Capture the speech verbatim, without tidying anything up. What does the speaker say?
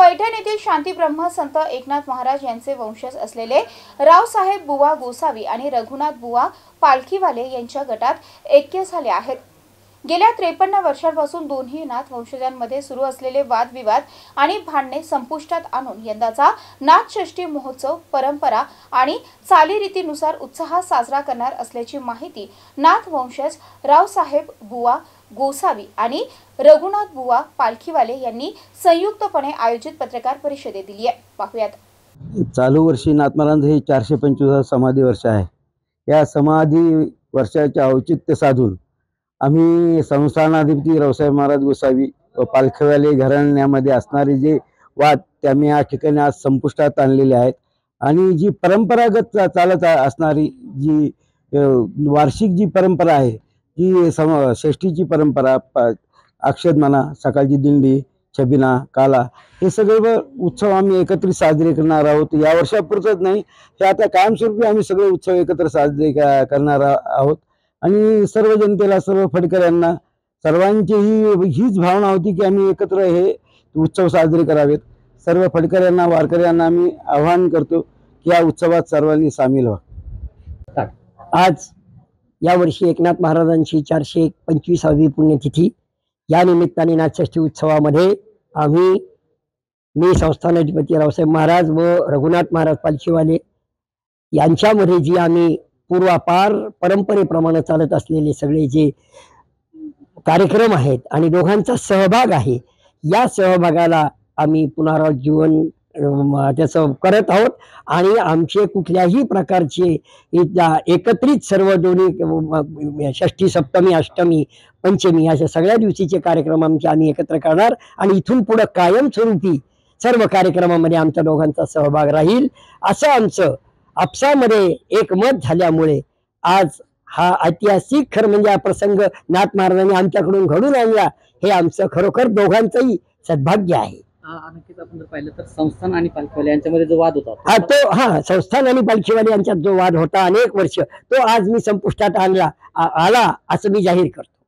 पैठण येथील शांतीब्रह्म संत एकनाथ महाराज यांचे वंशज असलेले रावसाहेब बुवा गोसावी आणि रघुनाथ बुवा पालखीवाले यांच्या गटात ऐक्य झाले आहेत। गेल्या त्रेपन्न वर्षांपासून दोन्ही नाथ वंशजांमध्ये सुरू असलेले वादविवाद आणि भांडणे संपुष्टात आणून यंदाचा नाथषष्ठी महोत्सव परंपरा आणि चालीरीतीनुसार उत्साहात साजरा करणार असल्याची माहिती नाथ वंशज रावसाहेब बुवा गोसावी आणि रघुनाथ बुवा पालखीवाले यांनी संयुक्तपणे आयोजित पत्रकार परिषदेत दिली आहे। पाहूयात। चालू वर्षी नाथ महाराज हे चारशे पंचवीस समाधी वर्ष आहे। या समाधी वर्षाचे औचित्य साधून आम्ही संस्थानाधिपती रावसाहेब महाराज गोसावी व पालखीवाले घराण्यामध्ये असणारे जे वाद ते आम्ही या ठिकाणी आज संपुष्टात आणलेले आहेत आणि जी परंपरागत चालत असणारी जी वार्षिक जी परंपरा आहे जी सम षष्ठीची परंपरा, अक्षत म्हणा, सकाळची दिंडी, छबिना, काला हे सगळे उत्सव आम्ही एकत्रित साजरे करणार आहोत। या वर्षापुरतच नाही, हे आता कायमस्वरूपी आम्ही सगळे उत्सव एकत्र साजरे करणार आहोत आणि सर्व जनतेला, सर्व फडकऱ्यांना, सर्वांची ही हीच भावना होती की आम्ही एकत्र हे उत्सव साजरे करावेत। सर्व फडकऱ्यांना, वारकऱ्यांना आम्ही आवाहन करतो की या उत्सवात सर्वांनी सामील व्हा। आज या वर्षी एकनाथ महाराजांची चारशे पंचवीसावी पुण्यतिथी, या निमित्ताने नाथषष्ठी उत्सवामध्ये आम्ही मी संस्थानाधिपती रावसाहेब महाराज व रघुनाथ महाराज पालखीवाले यांच्यामध्ये जी आम्ही पूर्वापार परंपरेप्रमाणे चालत असलेले सगळे जे कार्यक्रम आहेत आणि दोघांचा सहभाग आहे, या सहभागाला आम्ही पुनरुज्जीवन त्याचं करत आहोत आणि आमचे कुठल्याही प्रकारचे एकत्रित सर्व दोन्ही षष्ठी, सप्तमी, अष्टमी, पंचमी अशा सगळ्या दिवशीचे कार्यक्रम आमचे आम्ही एकत्र करणार आणि इथून पुढे कायमस्वरूपी सर्व कार्यक्रमामध्ये आमच्या दोघांचा सहभाग राहील असं आमचं आपसामध्ये एकमत झाल्यामुळे आज हा ऐतिहासिक खरं म्हणजे हा प्रसंग नाथ महाराजांनी आमच्याकडून घडून आणला, हे आमचं खरोखर दोघांचंही सद्भाग्य आहे। नक्कीच आपण जर पाहिलं तर संस्थान आणि पालखीवाले यांच्यामध्ये जो वाद होता हा तो हा संस्थान आणि पालखीवाले यांच्यात जो वाद होता अनेक वर्ष, तो आज मी संपुष्टात आणला आला असं मी जाहीर करतो।